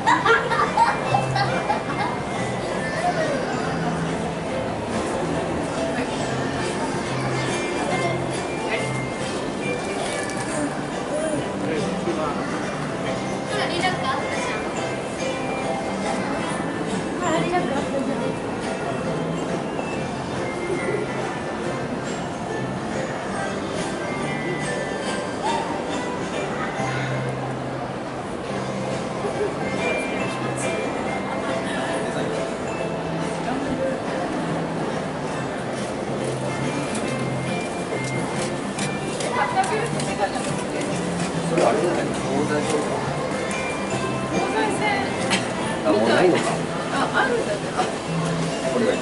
あ、もうないのか。 あ、あるんだけど。 これがいい。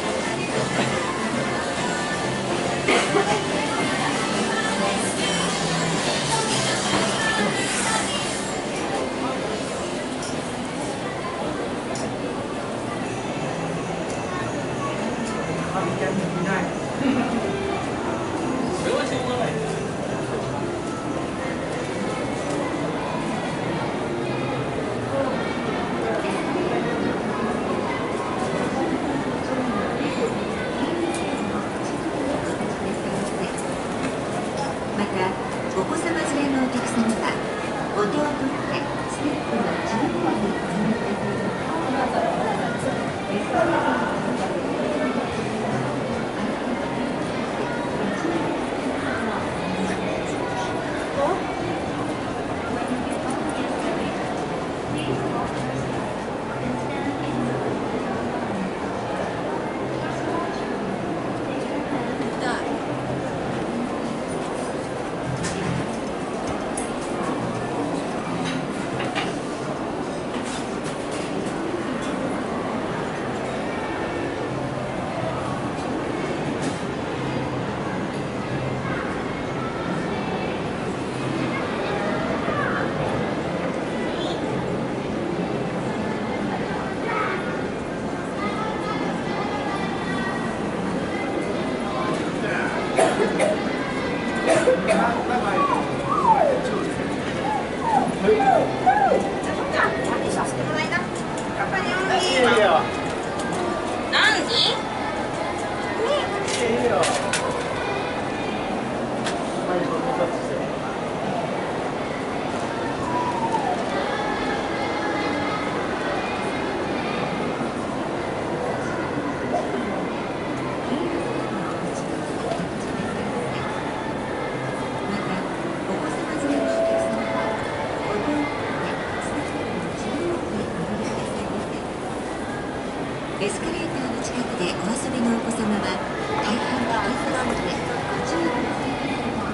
それはしょうがない。 お子様連れのお客様はお手を取ってステップの中央にお乗りください。エスカレーターの近くでお遊びのお子様は大変危険ですのでご注意ください。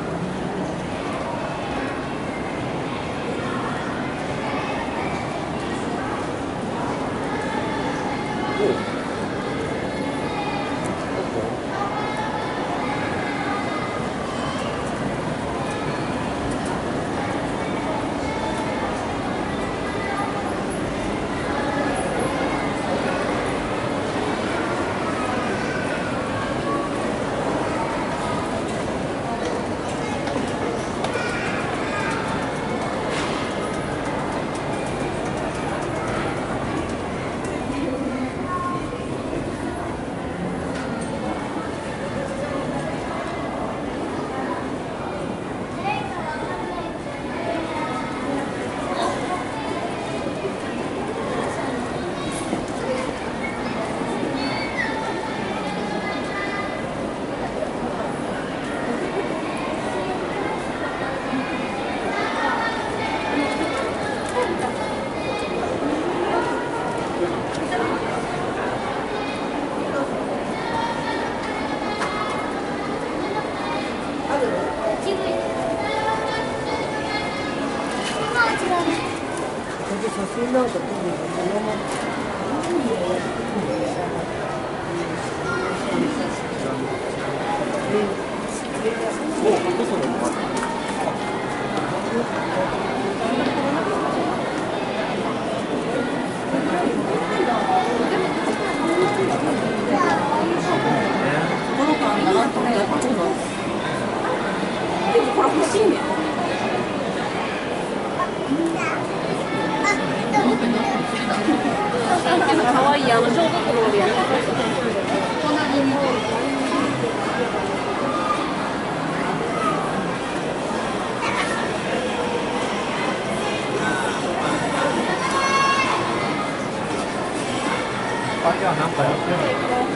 写真なんか撮るのそのまま。もうここそのまま。 でもこれ欲しいね。 いい、小袋でやる。隣に。 あ、じゃあなんかやってるのかな。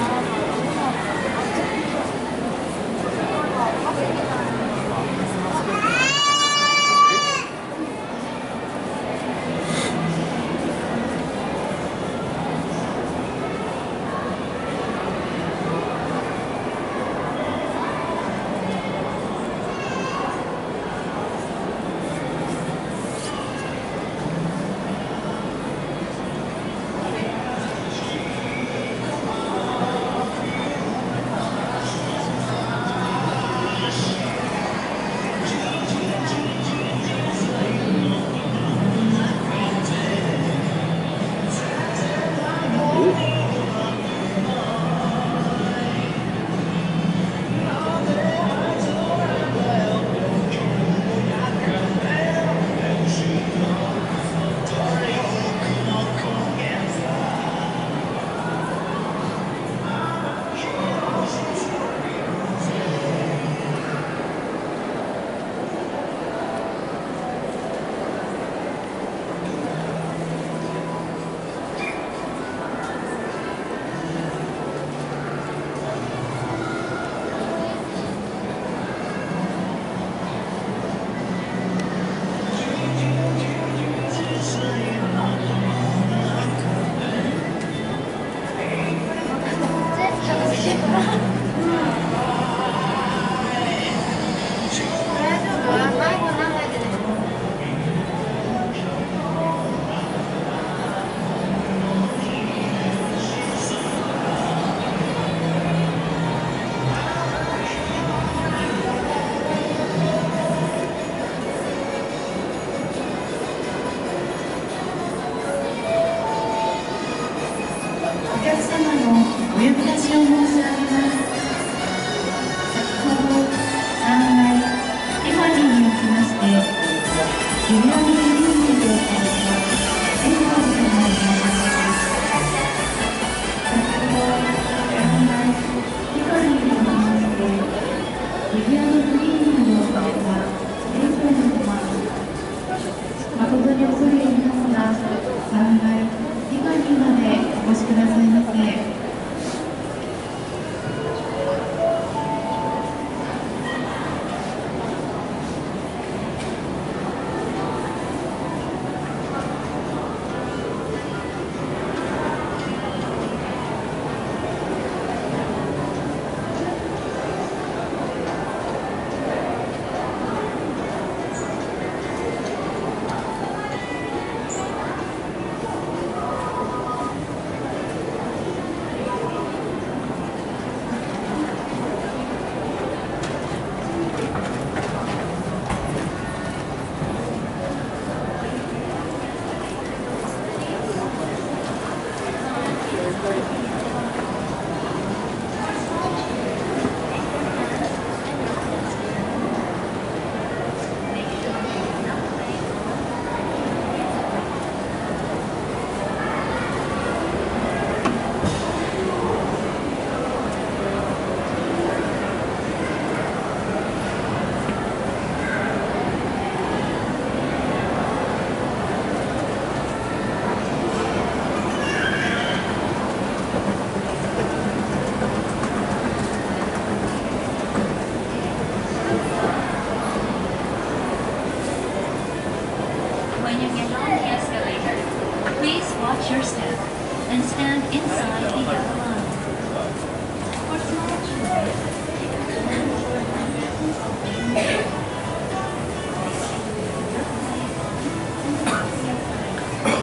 お客様のお呼び出しを申し上げます。先ほど3階ティファニーにおきまして売上リニューアルされたエンパーズとなります。先ほど3階ティファニーにおきまして売上リニューアルされたエンパーズとなります。誠に恐れ入りますが3階ティファニーまでお越しくださいませ。 When you get on the escalator, please watch your step and stand inside the yellow line. For small children,